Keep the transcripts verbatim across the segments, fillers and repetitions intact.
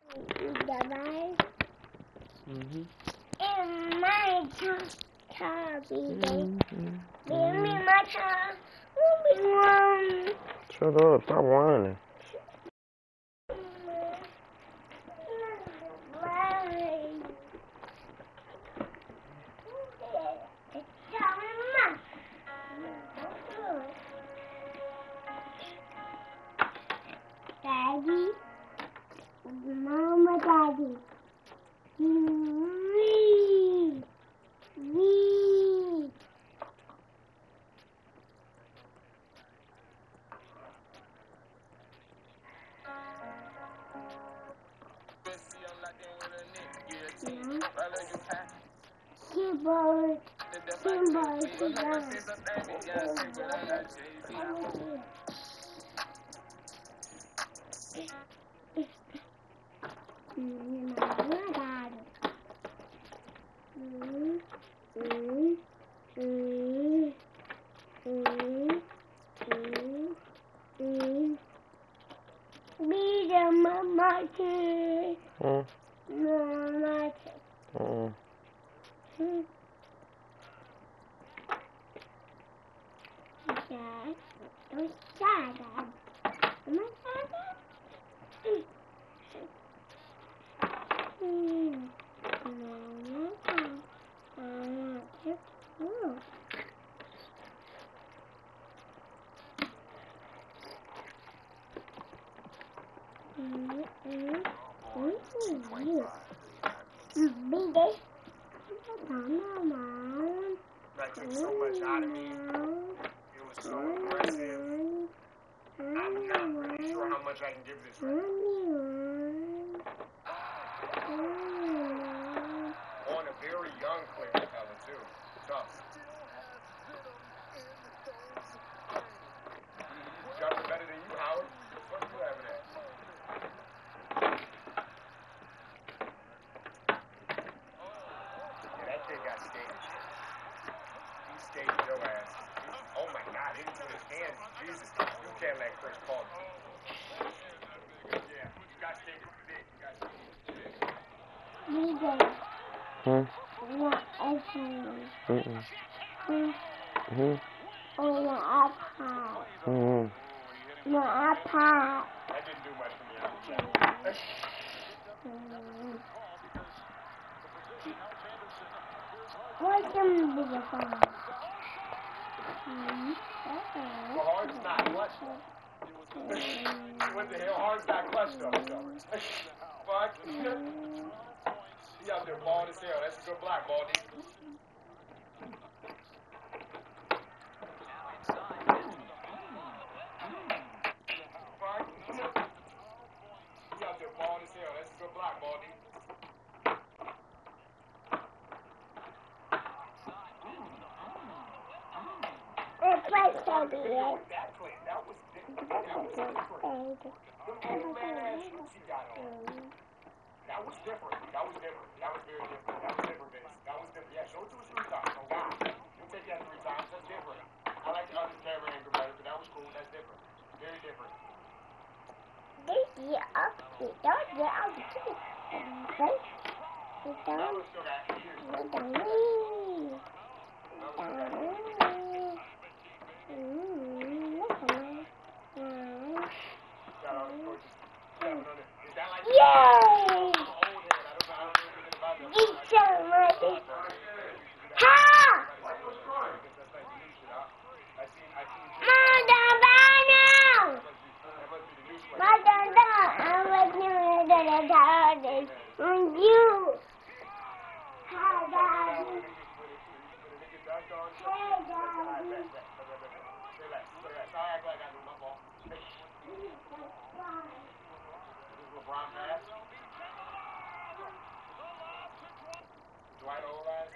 Bye-bye. Mm-hmm. In my car, car, baby. Mm-hmm. Give me my car. One. Shut up. Stop whining. Daddy, Mama, Daddy. Wee, wee. Keyboard, keyboard, keyboard. Mira, mamá, que Mm. mamá, que Mm. Dad, don't sad, Dad. Am I sad, Dad? Mm. Mama, mama, que cool. Mm, mm, mm, mm. Baby. Mama. That took so much out of me. It was so aggressive. I'm not really sure how much I can give this right on a very young Cleveland fella too. Tough. Jumping better than you, Howard. What you having at? Yeah, that kid got staged. He staged your ass. Oh my God, he didn't put his hands. Jesus, you can't let Chris Paul. Yeah, you got staged from the big. You got staged. Hmm? What is it? Mm-mm. Mm. Mm-hmm. Oh, the iPad. Mm-hmm. The iPad. That didn't do much for me. Mm. What's the bigger phone? Mm. Well, Hard's not clutch though. What the hell? Hard's not clutch though. Fuck. He out there bald as hell. That's a good block, Baldy. Fuck. He out there bald as hell. That's a good block, Baldy. It's like that, yeah. That play, that was different. That was different. Them old man ass shoes he got on. That was different. That was different. That was very different. That was different, Vince. That was different. Yeah, show it to us three times. Oh, God. You'll take that three times. That's different. I like the other camera angle better, but that was cool. That's different. Very different. This year up, it does get out of the right? It does. Mello still got years. It does. Mello still got years. Mm, look at me. Mm. Got all the coaches. Seven on it. Is that like Yay! I'm an old head. I don't know. I don't know anything about that. Eat some money. Ha! Why you was crying? That's like the new shit. I seen. I seen. Mother, That must be. That must be the new sweat. Mother, I was never gonna tell this on you. Hi, Daddy. Hey, Daddy. LeBron pass. Dwight Olash.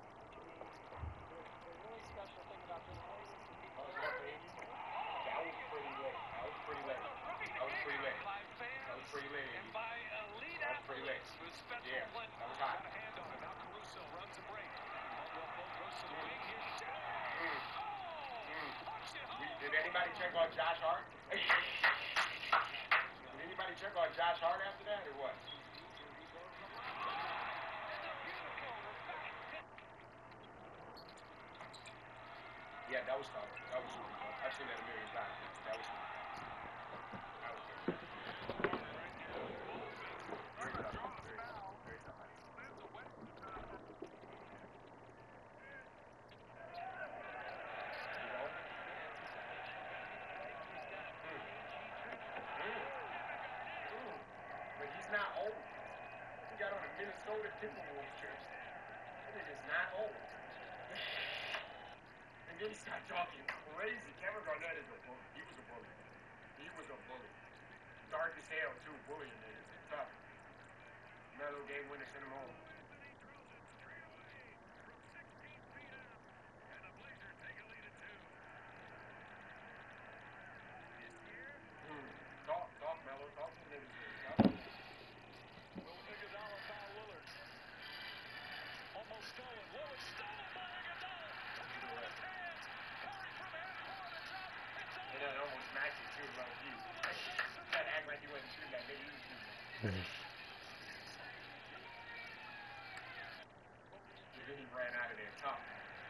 That was pretty late. That was pretty late. That was pretty late. That was pretty late. That was pretty late. Yeah, that was hot. Mm. Mm. Did anybody check on Josh Hart? Did anybody check on Josh Hart after that or what? Yeah, that was tough. That was super tough. I've seen that a million times. That was tough. That was good. Very tough. Very tough. Very tough. You know? Mm. Mm. Mm. But he's not old. He got on a Minnesota Timberwolves jersey. That nigga's not old. And then he started talking crazy. Kevin Garnett is a bully. He was a bully. He was a bully. Dark as hell, too. Bullying niggas. Tough. Melo game winner, sent him home. Mm. Talk, talk, Melo. Talk to the niggas. Talk. Will Iguodala foul Lillard? Almost stolen. Lillard stolen by Iguodala. Into his hands. Curry from half court. It's up. It's And over. then almost matched it, too, low key. Tried to act like he wasn't shooting that nigga. He was shooting that. And then he ran out of there tough.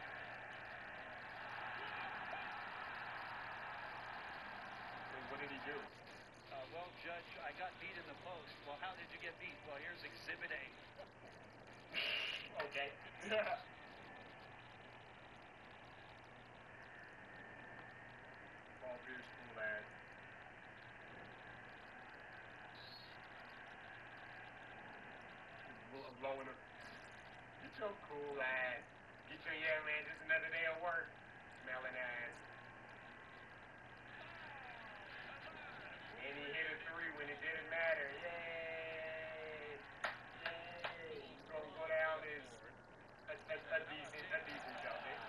And what did he do? Uh, well, Judge, I got beat in the post. Well, how did you get beat? Well, here's Exhibit A. Okay. Paul Pierce, cool ass. Bl- Blowing him. Get your cool ass. Get your, yeah, man, just another day of work. Smelling ass. And he hit a three when it didn't matter. Yay! Yay! He's gonna go down as a, a, a decent, a decent Celtic.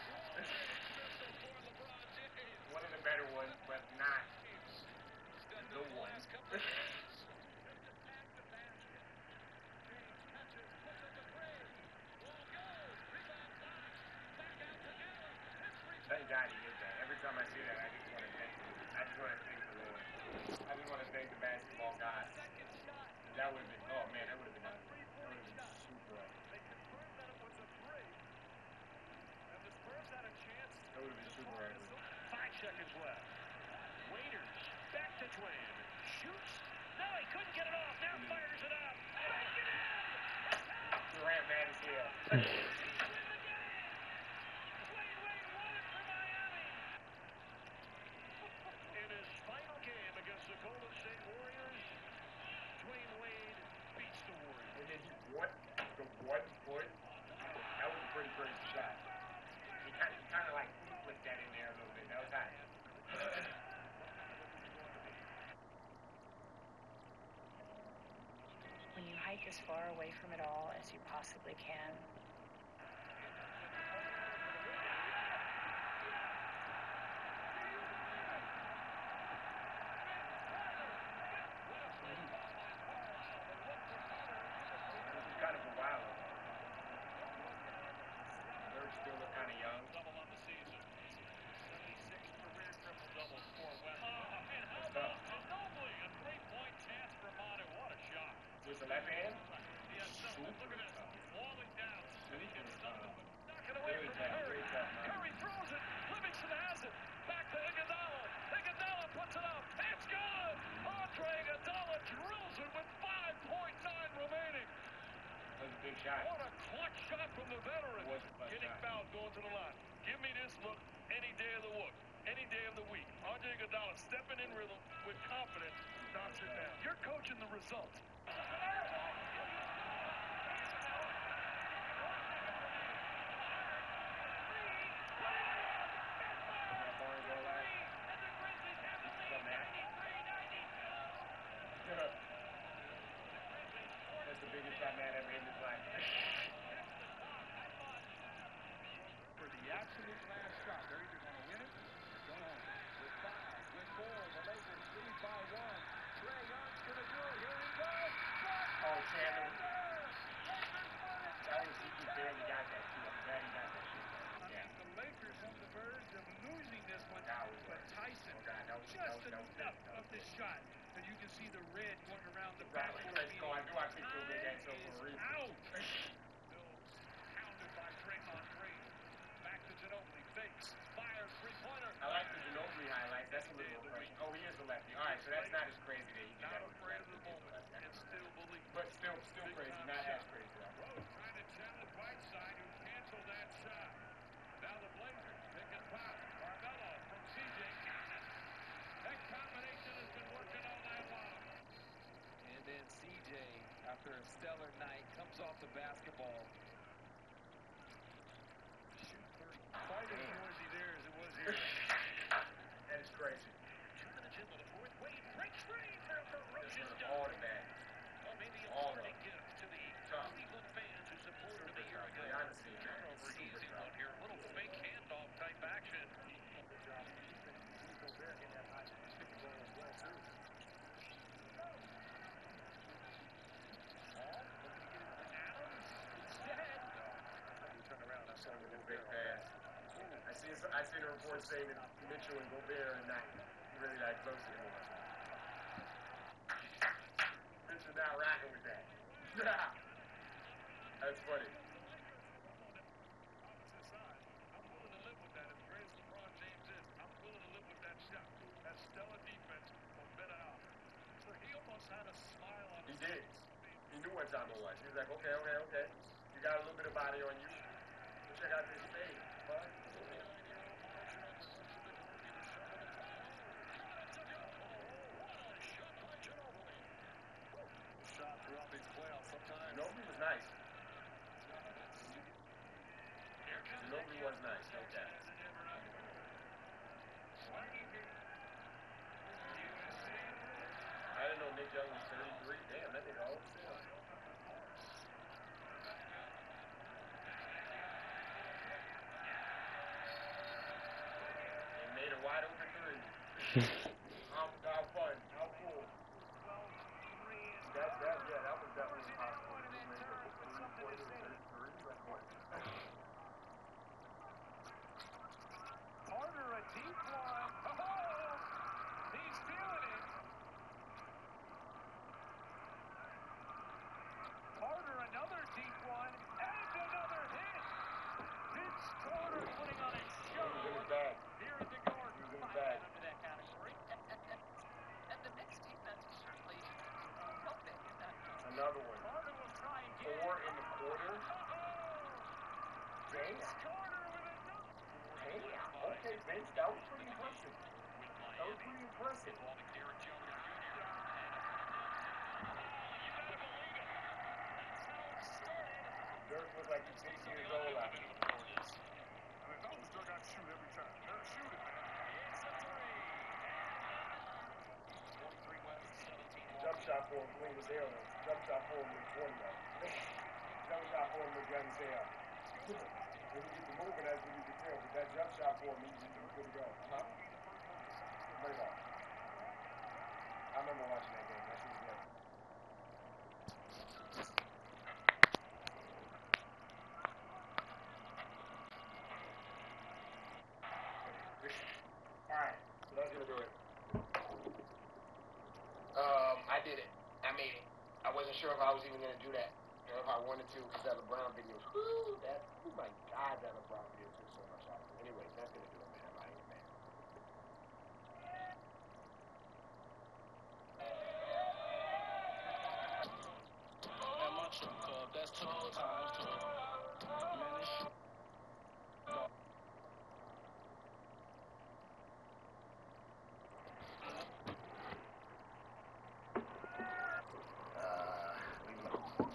One of the better ones, but not the one. Thank God he did that. Every time I see that, I just want to thank him. I just want to thank the Lord. I just want to thank the basketball gods. That would have been, oh man, that would have been ugly. That would have been super ugly. That would have been super ugly. Five seconds left. Waiters back to Twain. Shoots. No, he couldn't get it off. Now fires it up. Durant mad as hell. In his final game against the Golden State Warriors, Dwayne Wade beats the Warriors. And then he what? The one foot? That was a pretty crazy shot. He kind of, kind of like flipped that in there a little bit. That was hot. When you hike as far away from it all as you possibly can, Kind of a while. They're still look kind of young. Double on the season. seventy-six career triple doubles for West. That's tough. Nobly a three-point chance for Manu. What a shot. With the left hand? He has something. Look at this. Falling down. Sneaking It's tough. something. Knock it away Really from tough. Curry. Very tough, man. Curry throws it. Livingston has it. Back to Iguodala. Iguodala puts it up. It's good. Andre Iguodala drills it with five point nine remaining. That was a big shot. What a clutch shot from the veteran. It was a clutch Getting shot. fouled, going to the line. Give me this look any day of the week. Any day of the week. Andre Iguodala stepping in rhythm with confidence, knocks it down. You're coaching the results. That bar and go last. So mad. That's the biggest shot man ever in his life. For the absolute last shot, they're either going to win it or go home. With five, with four, the Lakers lead by one. Trae Young's going to do it. Here he goes. Oh, Chandler. That was, he just barely got that too. I'm glad he got that shit. Yeah. The Lakers on the verge of losing this one, That was but right. Tyson Oh, God, that was- just that was- that was enough big. That of was the big. shot that you can see the red going around the Right, backboard. let's go. I knew I picked your big ass up for a Time is reason. out. Bills pounded by Draymond Green. Back to Ginobili. Fakes. Fires. after a stellar night, comes off the basketball. Shoot thirty. Quite as noisy there as it was here. That is crazy. Two minutes into the fourth. Wade breaks free for a ferocious All dunk. the bad. Well, maybe a All parting of gift to the Tough. Cleveland fans who supported him a year ago. Yeah, I understand that. Turnover, Super easy tough. one here. Little fake handoff type action. Big pass. I see. I seen a report saying that Mitchell and Gobert are not really that close anymore. Mitchell not rocking with that. That's funny. I'm willing to live with that. As great as LeBron James is, I'm willing to live with that shot. That stellar defense from Ben Off. So he almost had a smile on He his did. face. He knew what time it was. He was like, okay, okay, okay. You got a little bit of body on you. Check out this fade. Bud. Shot throughout these playoffs sometimes. Ginobili was nice. Ginobili was nice. Okay. I didn't know Nick Young was thirty-three. Damn, that nigga old still. And made a wide open three. how, how fun. How cool. That, that, yeah, that was definitely possible. He made a three-point thirty-three. Like what? Carter, a deep one. Oh, he's feeling it. Carter, another deep one, and another hit. Vince Carter putting on a show He was in his bag. here at the Garden. He was in his bag. Under that category. And the Knicks defense is certainly helping in that. Another one. Carter will try again. Four in the quarter. Damn. Vince Carter with a dunk. Damn. Okay, Vince, that was pretty impressive. That was pretty impressive. Ball to Derrick Jones Junior Dirk was like he's six years old out here. And if I was Dirk, I'd shoot every time. Dirk, shoot it, man. It's a three. twenty-three west, seventeen Jump shot for him clean as hell. though. Jump shot for him with twenty though. Jump shot for him with young as hell. When he gets to moving, that's when you can tell. But that jump shot for him, he's he's good to go. Huh? Play ball. I remember watching that game. That shit was great. Alright, so that's gonna do it. Um, I did it. I made it. I wasn't sure if I was even gonna do that, or if I wanted to, because that LeBron video. Whoo, that, oh my God, that LeBron video took so much out of it. Anyway, that's gonna do it, man. I'm out of here, man. At my truck club, that's twelve times twelve. Man, this shit. Uh, leave it alone.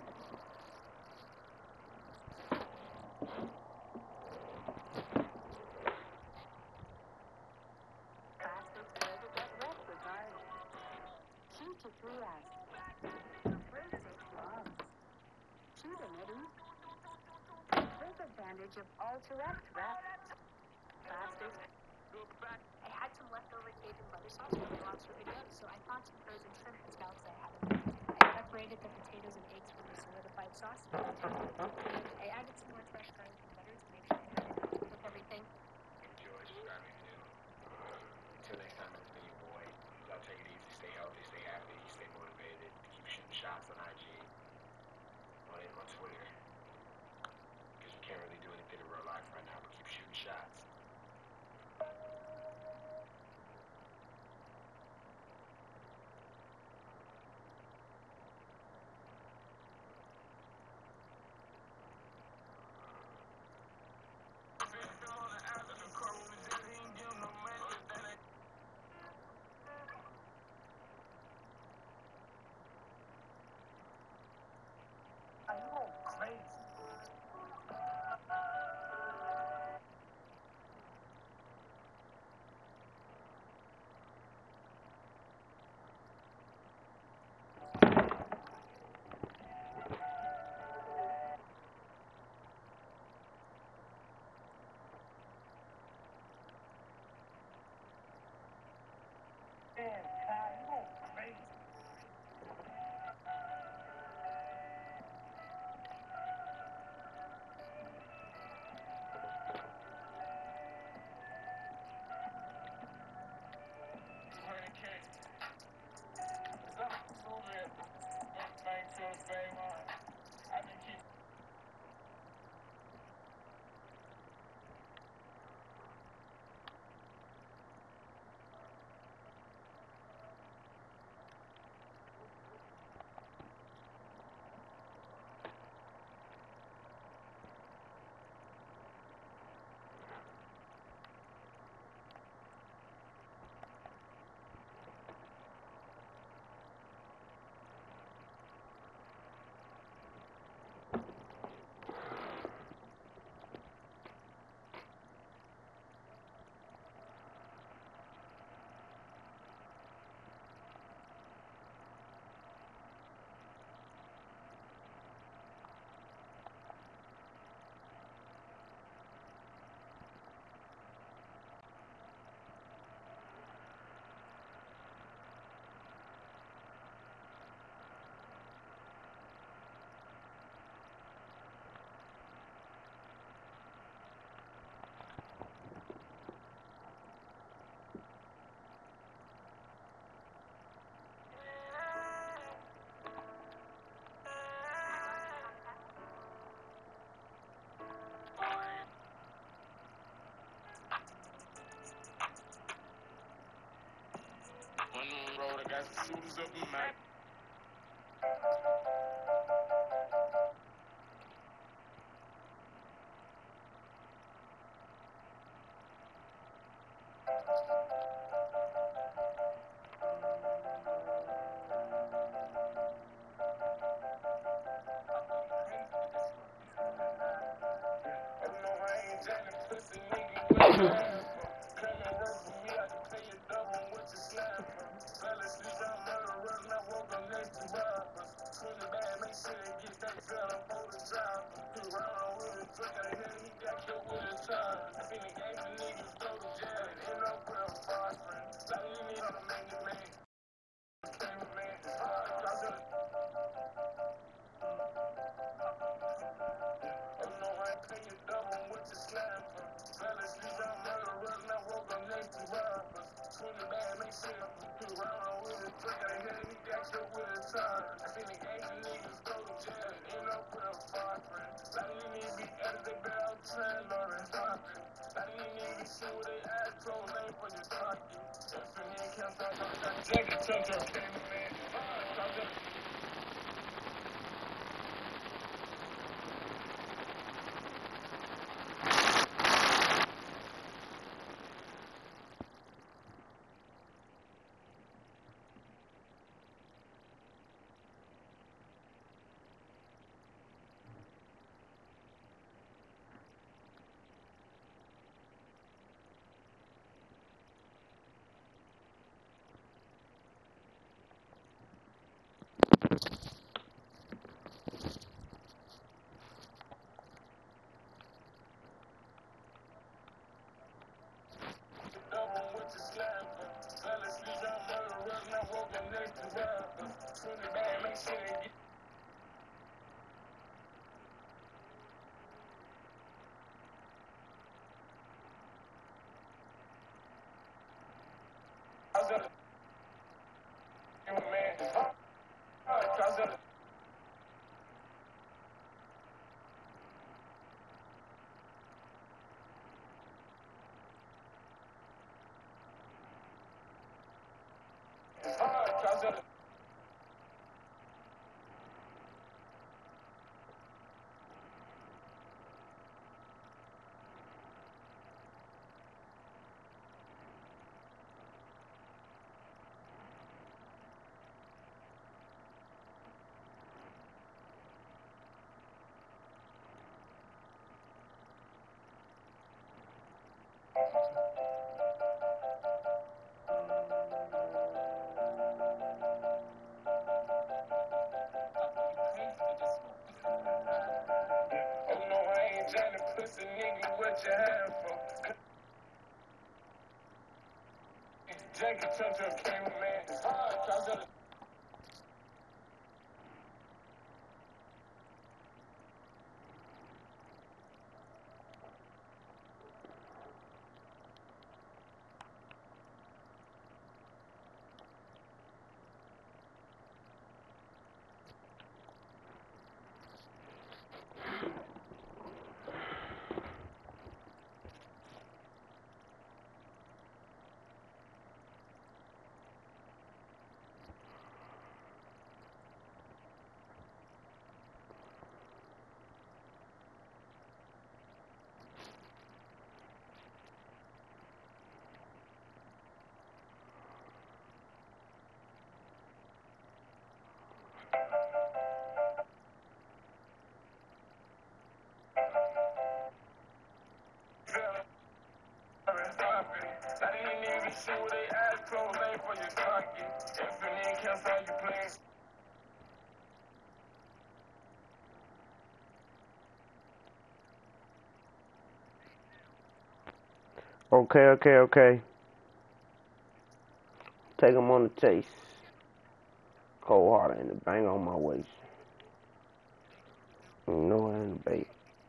Plastics where to get wet regardless. Two to three hours. First six months. To the middle. Take advantage of all-to-rest wrap. Plastics. I had some leftover Cajun butter sauce from the lobster video, so I found some frozen shrimp and scallops I had in there. I separated the potatoes and eggs from the solidified sauce. I added some more fresh garlic and butter to make sure I had enough with everything. Enjoy subscribing to Until next time, it's been your boy. Y'all take it easy, stay healthy, stay happy, stay motivated, keep shooting shots on I G, on, on Twitter. Because you can't really do anything in real life right now, but keep shooting shots. Okay, okay, okay. Take them on the chase. Cold heart and the bang on my waist. You know I ain't the bait.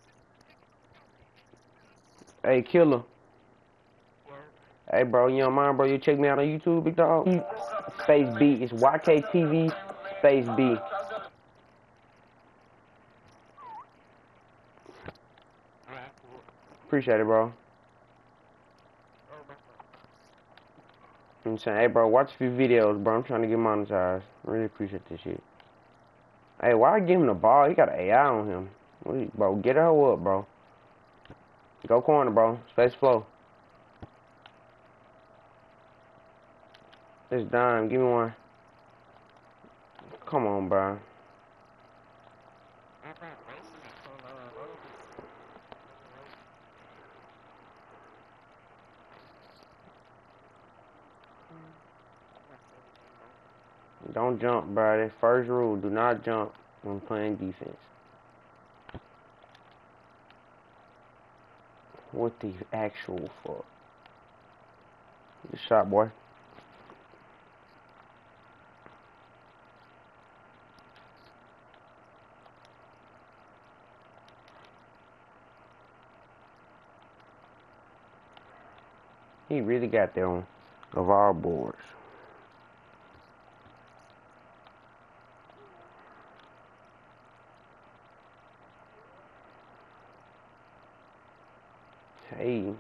Hey, killer. Hey, bro, you don't mind, bro? You check me out on YouTube, big dog? Space B. It's Y K T V Space B. Appreciate it, bro. I'm saying, hey, bro, watch a few videos, bro. I'm trying to get monetized. Really appreciate this shit. Hey, why I give him the ball? He got an A I on him. What you, bro, get her up, bro. Go corner, bro. Space flow. This dime. Give me one. Come on, bro. Don't jump, bro. That's first rule. Do not jump when playing defense. What the actual fuck? Good shot, boy. He really got there on of our boards. Hey.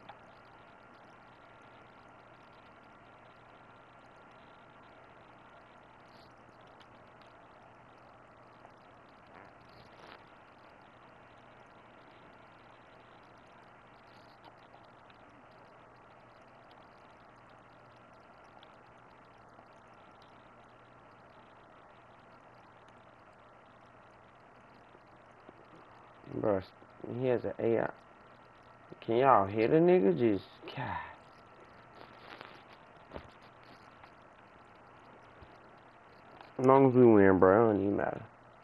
Bro, he has an A I. Can y'all hit a nigga? Just, God. As long as we win, bro, it don't even matter.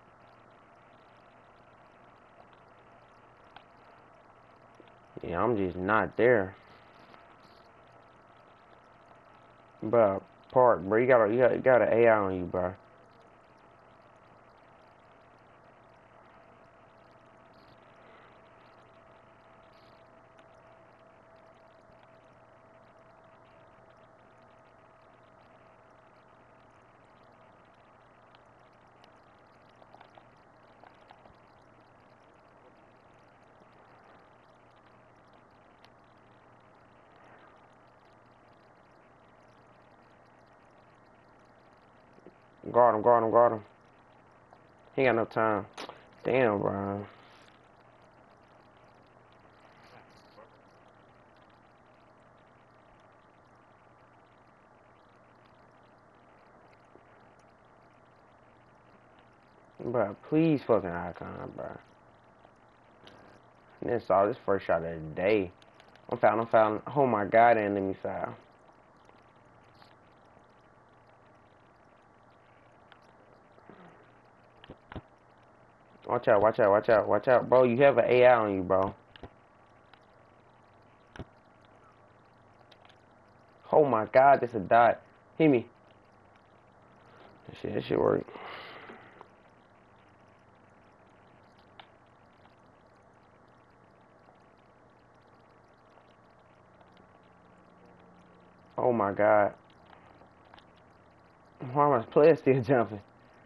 Yeah, I'm just not there. Bro, Park, bro, you got a, you got, you got an A I on you, bro. Guard him, guard him, guard him. He ain't got no time. Damn, bro. Bro, please fucking icon, bro. And that's all. This first shot of the day. I'm foul, I'm foul. Oh my God, and let me foul. Watch out, watch out, watch out, watch out. Bro, you have an A I on you, bro. Oh my God, that's a dot. Hit me. That shit, that shit work. Oh my God. Why am I player still jumping?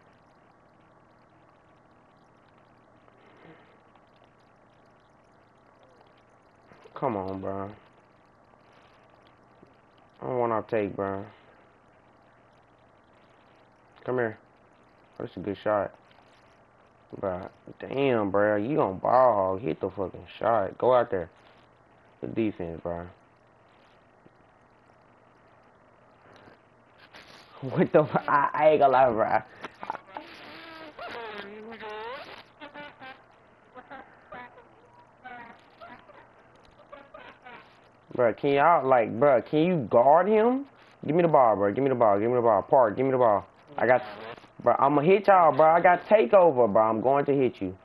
Come on, bro. I don't want to take, bro. Come here. That's a good shot. Bro, damn, bro. You gonna ball hog. Hit the fucking shot. Go out there. Good defense, bro. What the fuck? I, I ain't gonna lie, bro. Bro, can y'all, like, bro, can you guard him? Give me the ball, bro. Give me the ball. Give me the ball. Park, give me the ball. I got, bro, I'm gonna hit y'all, bro. I got takeover, bro. I'm going to hit you.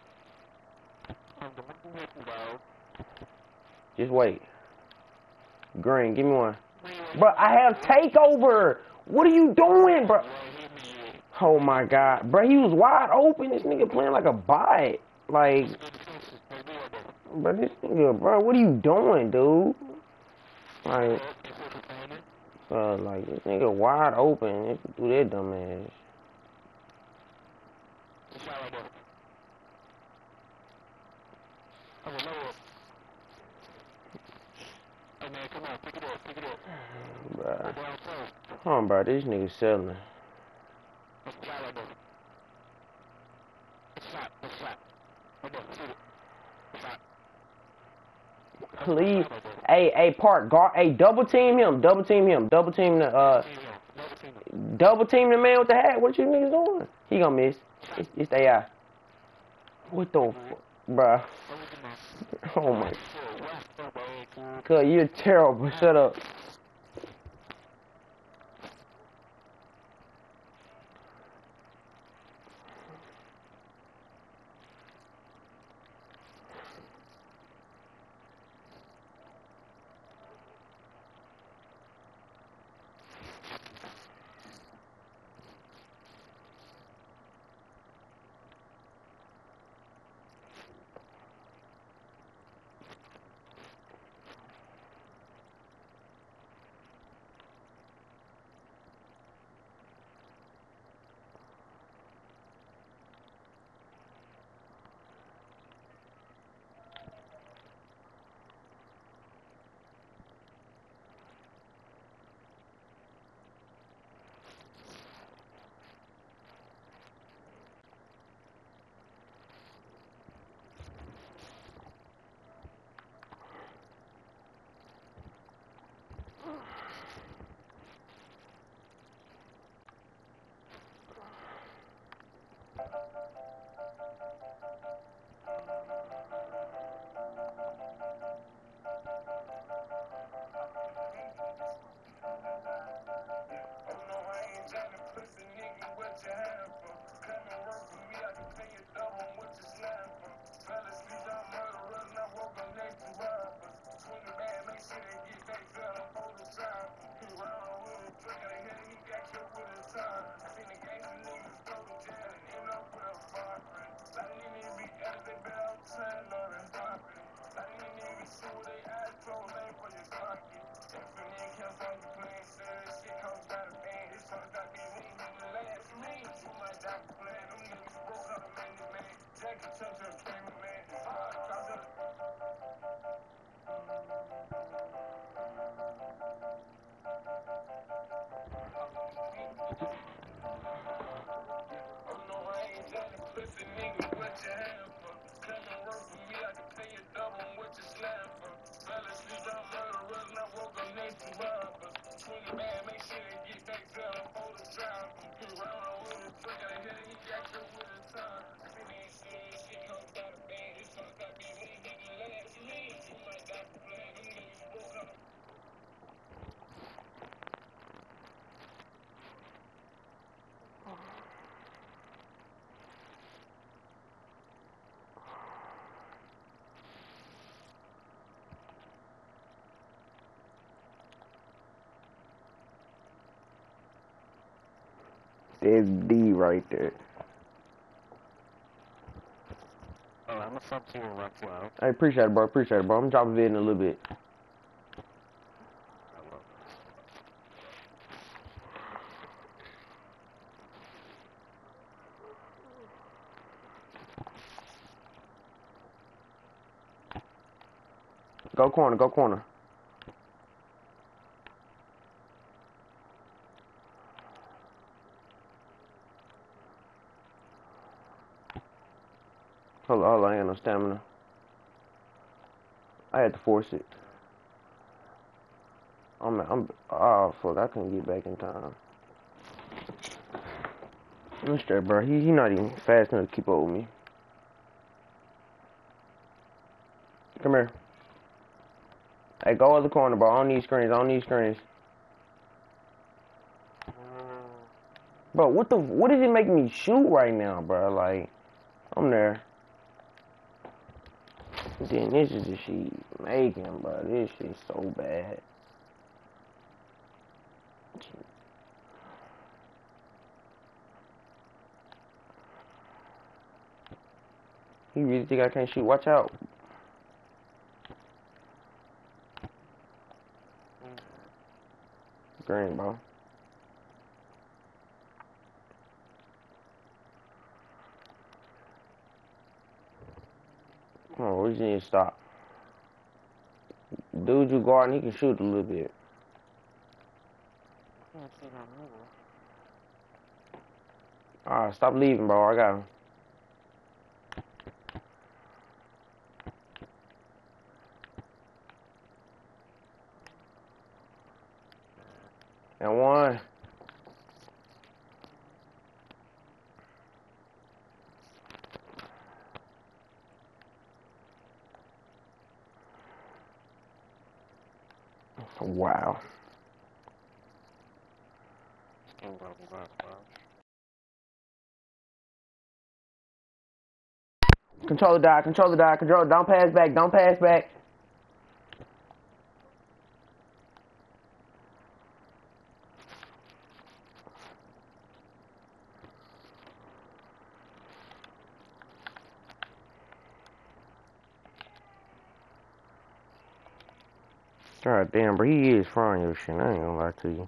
Just wait. Green, give me one. Bro, I have takeover. What are you doing, bro? Oh, my God. Bro, he was wide open. This nigga playing like a bot. Like, bro, this nigga, bro, what are you doing, dude? Like, uh, like, this nigga wide open. If you do that dumb ass. man. Come on, pick it up, pick it up. Bruh. Down south. Come on, bro. This nigga selling. Let's fly right there. Good shot, good shot. Right there, shoot it. Good shot. Please. Hey, hey, Park. Guard. Hey, double team him. Double team him. Double team the, uh, double team the man with the hat. What you niggas doing? He gonna miss. It's, it's the A I. What the fuck? Bruh. Oh my. Cuz you're terrible. Shut up. There's D right there. Oh, I'm a sub team run flow. I appreciate it, bro. Appreciate it, bro. I'm dropping it in a little bit. Go corner, go corner. Hold on, hold on, I ain't got no stamina. I had to force it. I'm, I'm, oh fuck, I couldn't get back in time. I'm straight, bro. He, he not even fast enough to keep up with me. Come here. Hey, go other corner, bro. On these screens, on these screens. Bro, what the, what is it making me shoot right now, bro? Like, I'm there. Then this is the shit making, bro. This shit's so bad. He really think I can't shoot? Watch out. Green, bro. Come on, we just need to stop. dude you guarding, he can shoot a little bit. Can't see my nigga. Alright, stop leaving, bro. I got him. And one. Wow. Still gotta be back, bro. Control the die, control the die, control. Don't pass back, don't pass back. God damn, bro, he is frying your shit. I ain't gonna lie to you.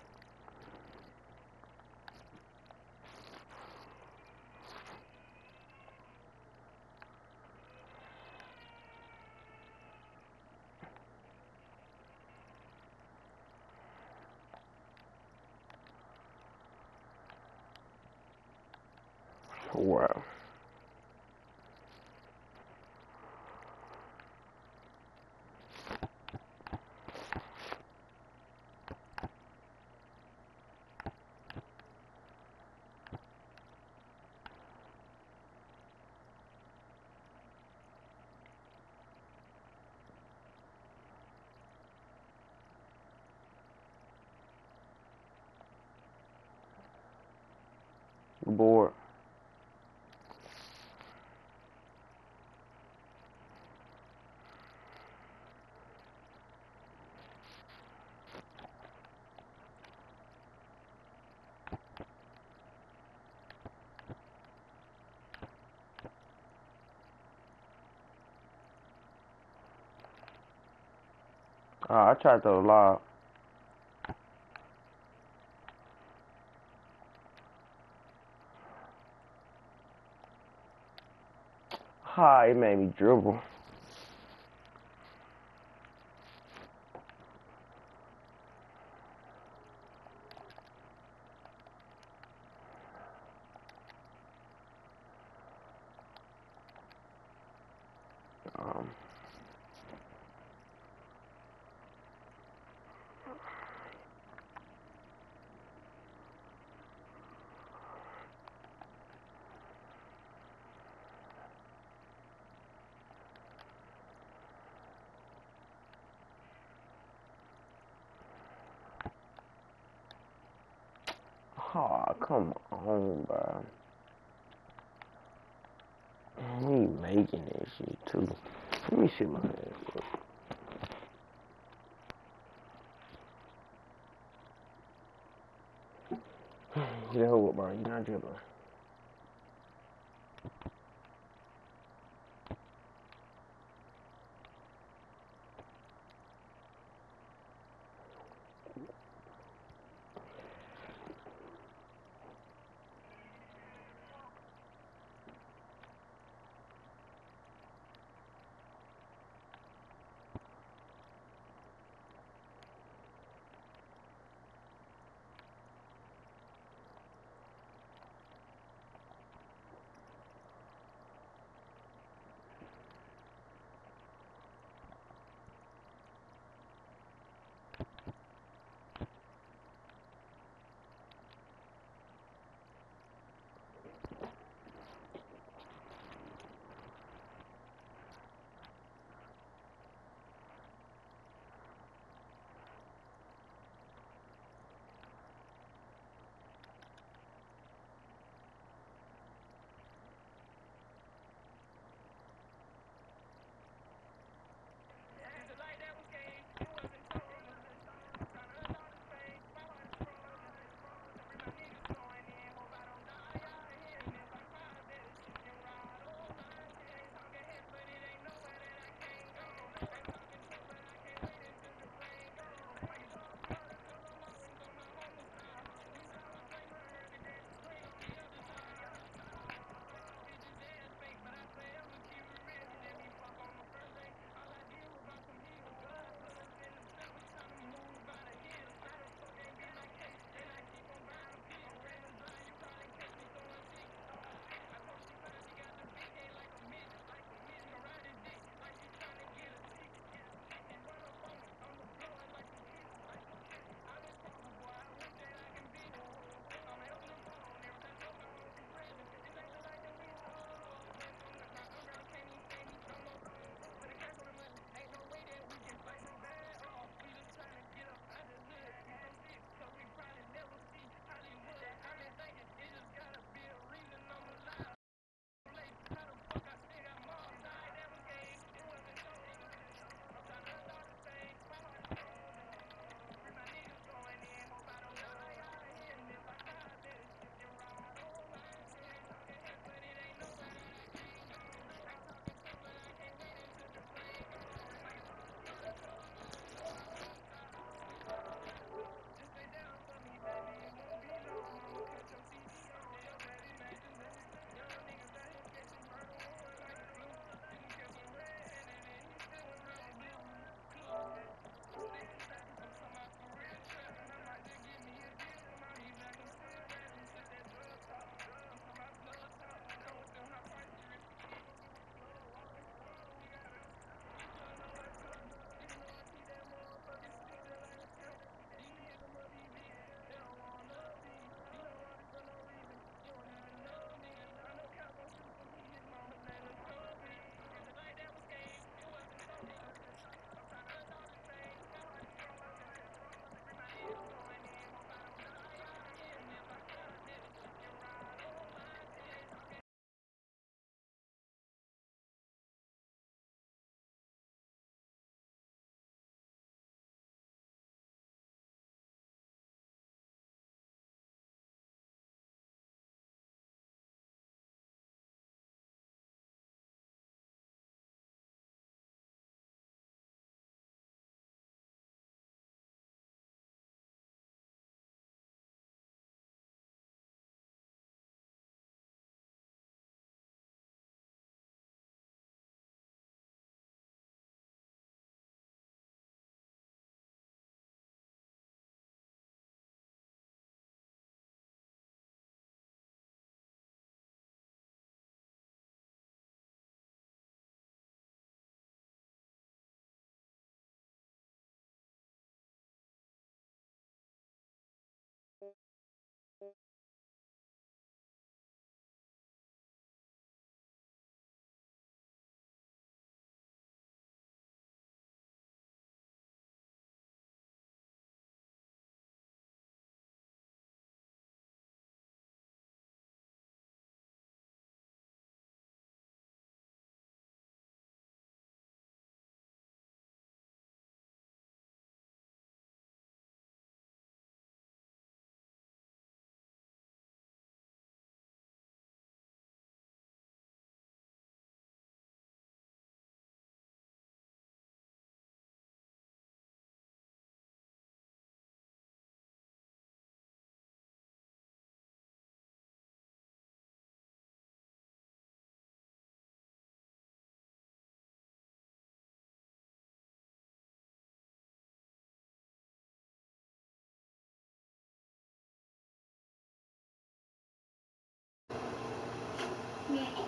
Wow. Bored. Oh, I tried to lob. Ha, it made me dribble. Um. Oh, come on, bro. We making that shit too. Let me see my ass. Get a hold, bro. You're not dribbling.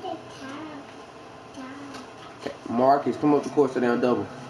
said time. Time. Marcus, come up the court, sit down double.